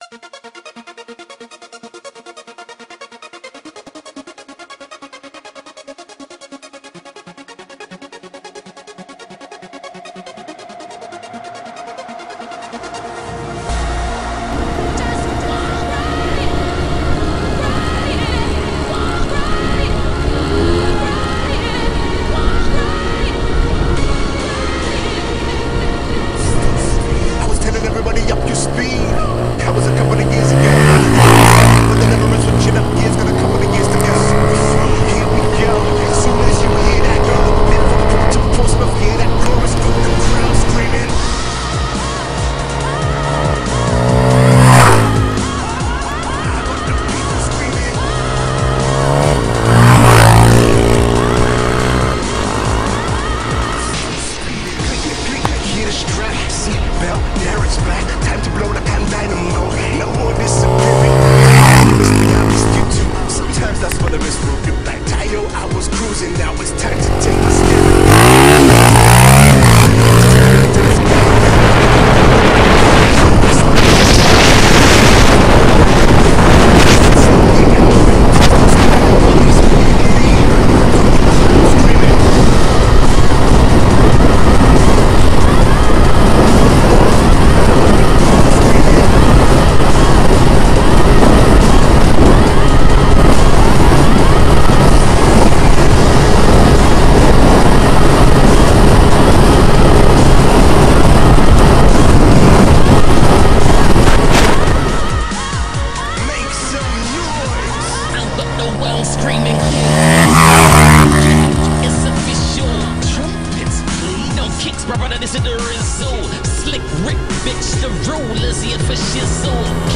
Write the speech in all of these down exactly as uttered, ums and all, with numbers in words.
This is the result. Slick Rick, bitch, the rulers here for shizzle.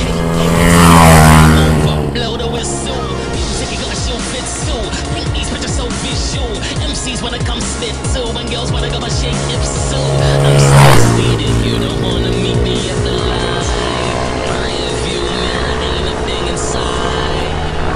Over, blow the whistle. Music, you gotta show fit so. Paint these pictures so visual. M Cs wanna come spit too, and girls wanna go and shake if so. I'm so seated, you don't wanna meet me at the line. My view, man, ain't a thing inside.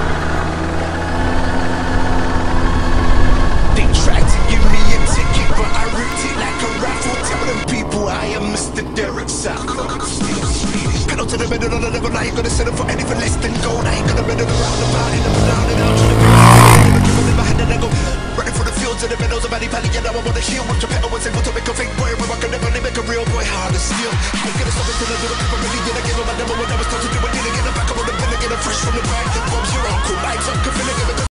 They tried to give me a ticket, but I ripped it like a raffle. Tell them people I am Mister Derek Sacco. Pedal to the middle of the level, I ain't gonna settle for anything less than gold. I ain't gonna bend it around the body, never down and out. In my hand and I go running for the fields and the meadows of Paddy Paddy. Yeah, now I wanna heal. Watch your pedal, was able to make a fake boy. Where I can never make a real boy hard to steal. I ain't gonna stop until I do it. People really did. I gave him my number when I was told to do it. Didn't get it back. I wanna been again, fresh from the bag. That bombs your uncle. Lights up, can feel it.